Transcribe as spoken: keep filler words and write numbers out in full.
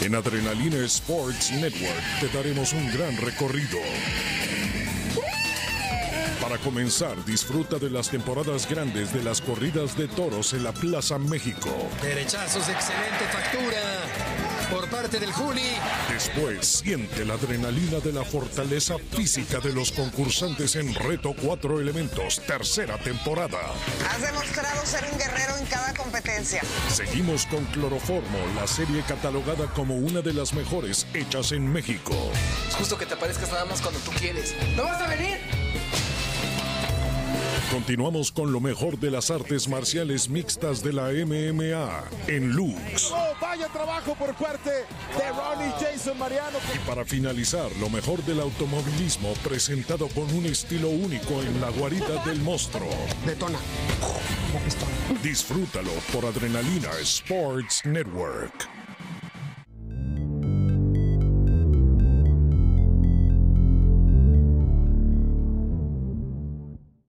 En Adrenalina Sports Network te daremos un gran recorrido. Para comenzar, disfruta de las temporadas grandes de las corridas de toros en la Plaza México. Derechazos de excelente factura por parte del Juli. Después, siente la adrenalina de la fortaleza física de los concursantes en Reto Cuatro Elementos, tercera temporada. Has demostrado ser un guerrero en cada competencia. Seguimos con Cloroformo, la serie catalogada como una de las mejores hechas en México. Es justo que te aparezcas nada más cuando tú quieres. ¿No vas a venir? Continuamos con lo mejor de las artes marciales mixtas de la M M A en Lux. Oh, vaya trabajo por parte de Ronnie Jason Mariano. Y para finalizar, lo mejor del automovilismo presentado con un estilo único en la guarida del monstruo. Detona. Disfrútalo por Adrenalina Sports Network.